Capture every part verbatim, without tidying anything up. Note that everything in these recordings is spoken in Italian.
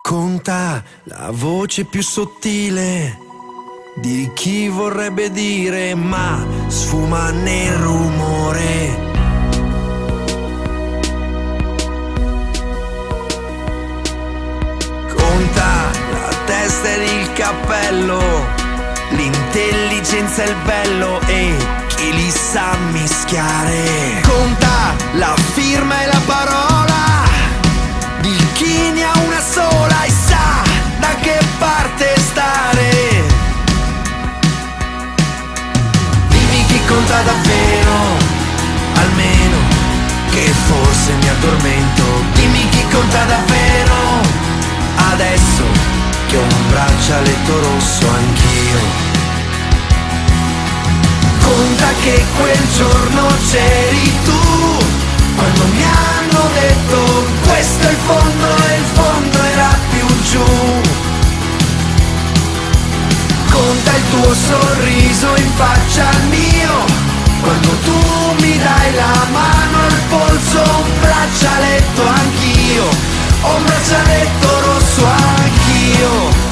Conta la voce più sottile di chi vorrebbe dire, ma sfuma nel rumore. Conta la testa ed il cappello, l'intelligenza e il bello e chi li sa mischiare. Conta la firma e la parola di chi ne ha una sola e sa da che parte stare. Dimmi chi conta davvero, almeno che forse mi addormento. Dimmi chi conta davvero, adesso che ho un braccialetto rosso anch'io. Conta che quel giorno c'eri tu, quando mi hanno detto questo è il fondo e il fondo era più giù. Conta il tuo sorriso in faccia al mio, quando tu mi dai la mano al polso. Un braccialetto anch'io, ho un braccialetto rosso anch'io.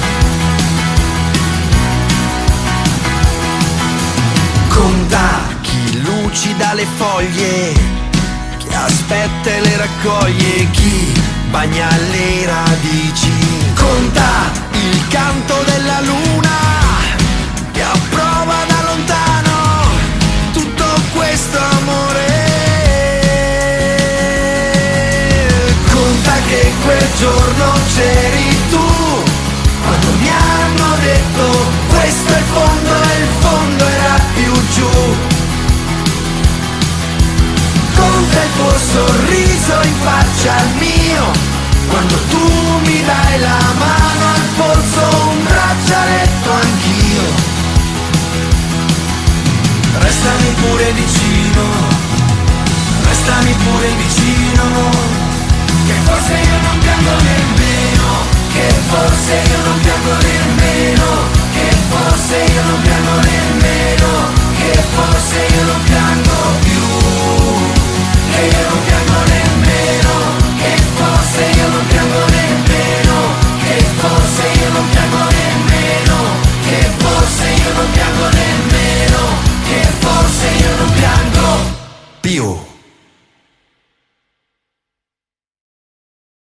Conta chi lucida le foglie, chi aspetta e le raccoglie, chi bagna le radici. Conta il canto della luna che approva da lontano tutto questo amore. Conta che quel giorno c'eri tu, quando mi hanno detto questo è il fondo e il fondo era più giù. Conta il tuo sorriso in faccia al mio, quando tu mi dai la mano al polso. Un braccialetto anch'io. Restami pure vicino, restami pure vicino, che forse io non piango nemmeno, che forse io non piango nemmeno.